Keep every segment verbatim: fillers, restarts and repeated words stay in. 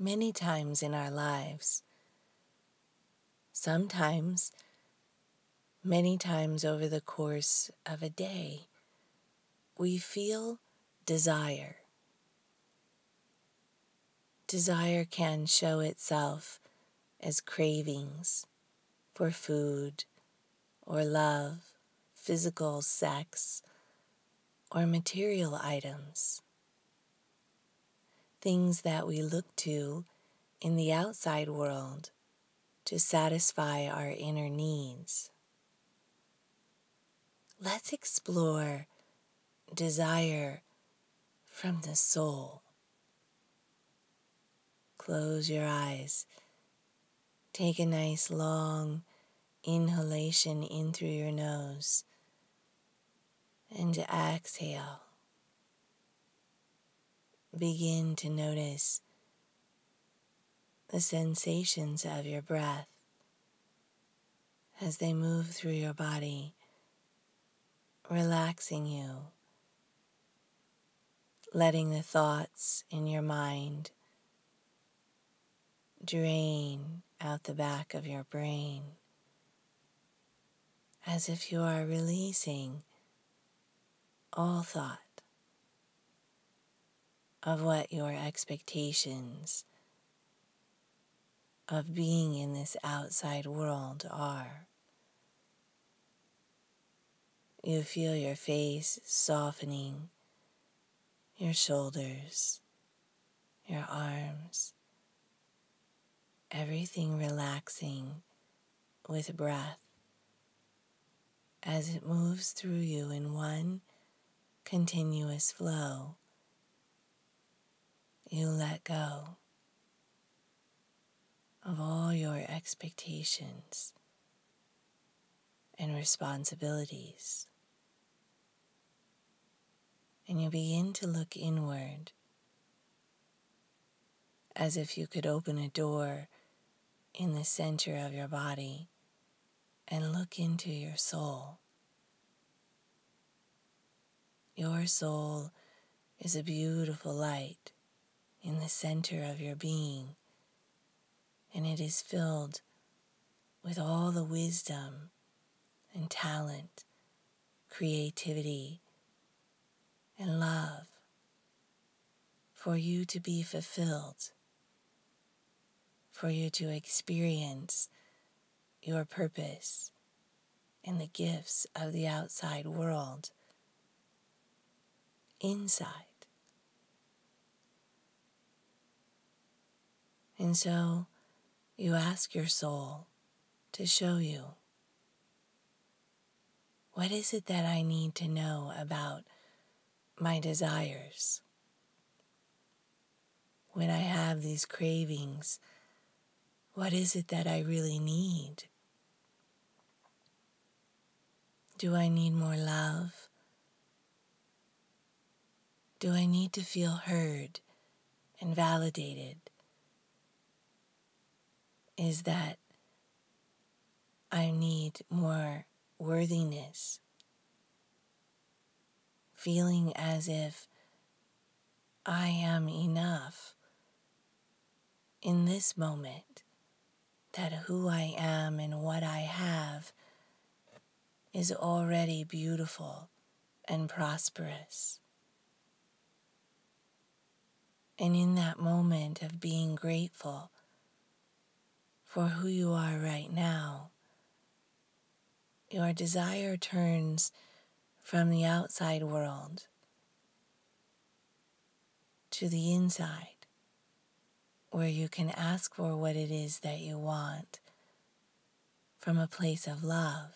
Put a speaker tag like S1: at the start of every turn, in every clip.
S1: many times in our lives. Sometimes, many times over the course of a day, we feel desire. Desire can show itself as cravings for food or love, physical sex, or material items. Things that we look to in the outside world to satisfy our inner needs. Let's explore desire from the soul. Close your eyes. Take a nice long inhalation in through your nose and exhale. Begin to notice the sensations of your breath as they move through your body, relaxing you, letting the thoughts in your mind drain out the back of your brain, as if you are releasing all thought of what your expectations of being in this outside world are. You feel your face softening, your shoulders, your arms, everything relaxing with breath as it moves through you in one continuous flow. You let go of all your expectations and responsibilities, and you begin to look inward as if you could open a door in the center of your body and look into your soul. Your soul is a beautiful light in the center of your being, and it is filled with all the wisdom and talent, creativity, and love for you to be fulfilled, for you to experience your purpose and the gifts of the outside world inside. And so you ask your soul to show you, what is it that I need to know about my desires? When I have these cravings, what is it that I really need? Do I need more love? Do I need to feel heard and validated? Is that I need more worthiness? Feeling as if I am enough in this moment, that who I am and what I have is already beautiful and prosperous. And in that moment of being grateful for who you are right now, your desire turns from the outside world to the inside, where you can ask for what it is that you want from a place of love.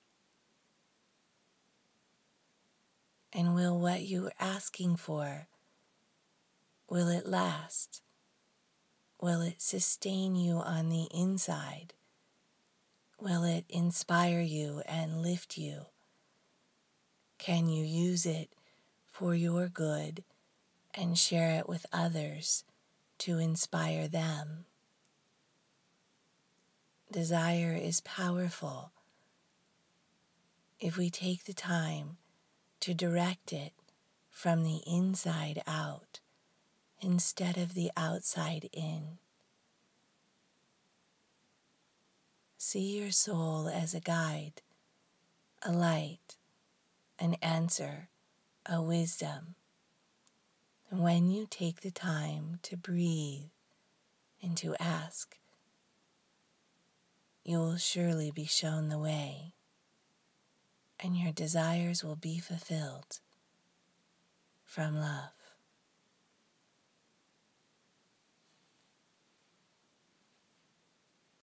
S1: And will what you're asking for, will it last? Will it sustain you on the inside? Will it inspire you and lift you? Can you use it for your good and share it with others to inspire them? Desire is powerful if we take the time to direct it from the inside out instead of the outside in. See your soul as a guide, a light, an answer, a wisdom. And when you take the time to breathe and to ask, you will surely be shown the way, and your desires will be fulfilled from love.